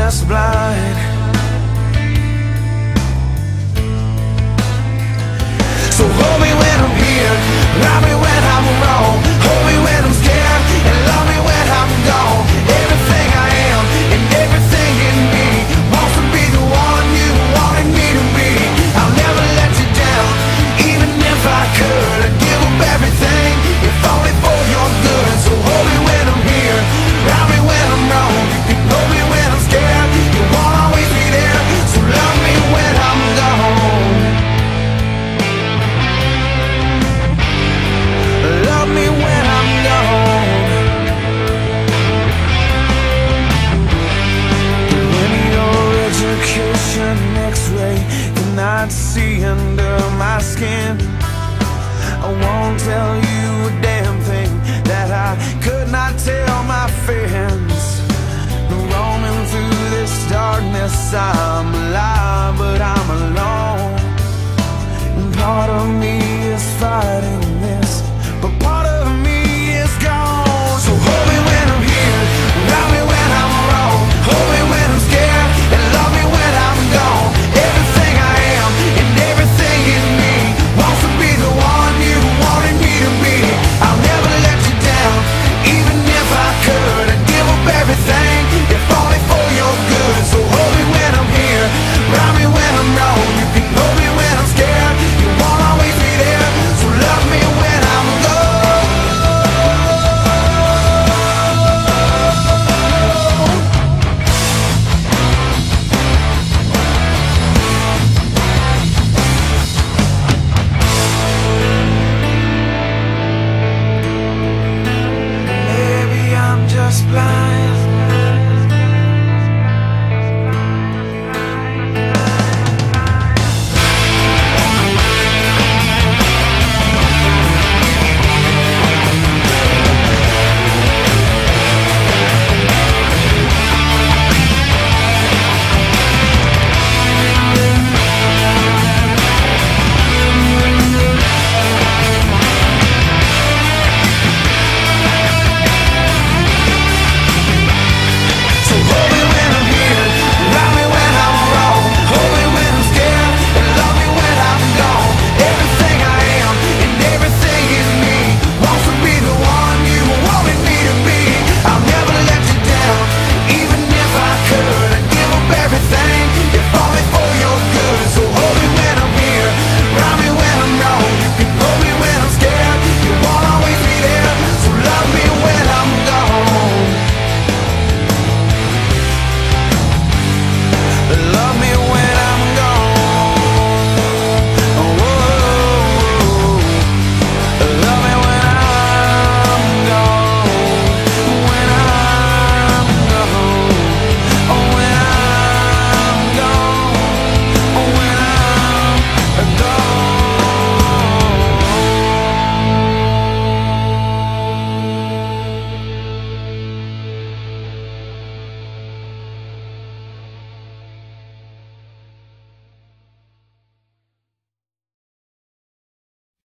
darkness blind. So hold me when I'm here, love me when I'm wrong, hold me when I'm scared, and love me when I'm gone. Everything I am and everything in me wants to be the one you wanted me to be. I'll never let you down, even if I could. I'd give up everything, if only for your good. So hold me when I'm here, love me when I'm wrong, you hold me when I'm scared, you won't always be there. So love me when I'm gone, love me when I'm gone. When your education X-ray cannot see under my skin, I won't tell you a damn thing that I could not tell my friends. Roaming through this darkness, I'm alive.